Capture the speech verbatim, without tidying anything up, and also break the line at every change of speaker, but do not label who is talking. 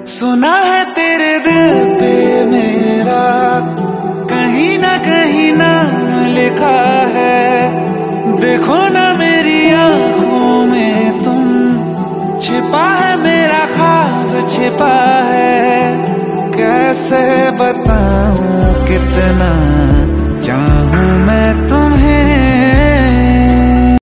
सुना है तेरे दिल पे मेरा कहीं ना कहीं ना लिखा है। देखो ना मेरी आंखों में तुम, छिपा है मेरा ख्वाब छिपा है। कैसे बताऊं कितना चाहूं मैं तुम्हें।